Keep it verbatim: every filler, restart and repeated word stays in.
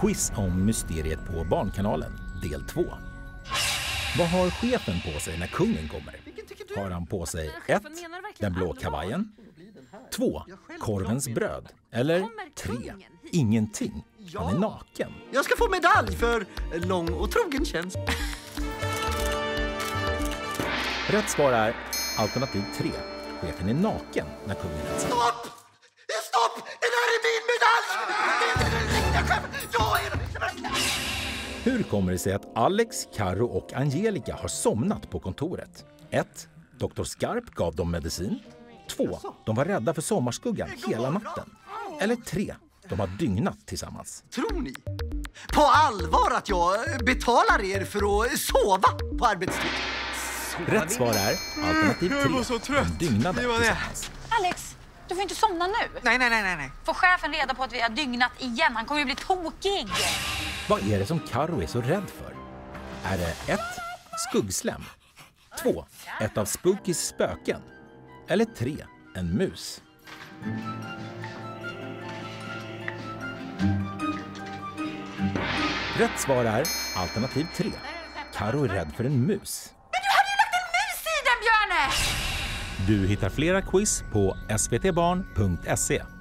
Quiz om mysteriet på Barnkanalen, del två. Vad har chefen på sig när kungen kommer? Har han på sig ett. Den blå kavajen, två. Korvens bröd, eller tre. Ingenting. Han är naken. Jag ska få medalj för lång och trogen tjänst. Rätt svar är alternativ tre. Chefen är naken när kungen hälsar. Stopp! Stopp! Det där är min medalj! Det är den riktiga chefen! Jag är den... Hur kommer det sig att Alex, Karo och Angelica har somnat på kontoret? ett. doktor Skarp gav dem medicin. två. De var rädda för sommarskuggan hela natten. Eller tre. De har dygnat tillsammans. Tror ni på allvar att jag betalar er för att sova på arbetstid? Rätt svar är alternativ tre. Jag var så trött. De dygnade Det var det. tillsammans. Alex, du får inte somna nu. Nej, nej, nej, nej, nej. Får chefen reda på att vi har dygnat igen? Han kommer ju bli tokig. Vad är det som Karo är så rädd för? Är det ett. Skuggslem, två. Ett av Spookys spöken, eller tre. En mus? Rätt svar är alternativ tre. Karo är rädd för en mus. Men du hade ju lagt en mus i den, Björne! Du hittar flera quiz på s v t barn punkt se.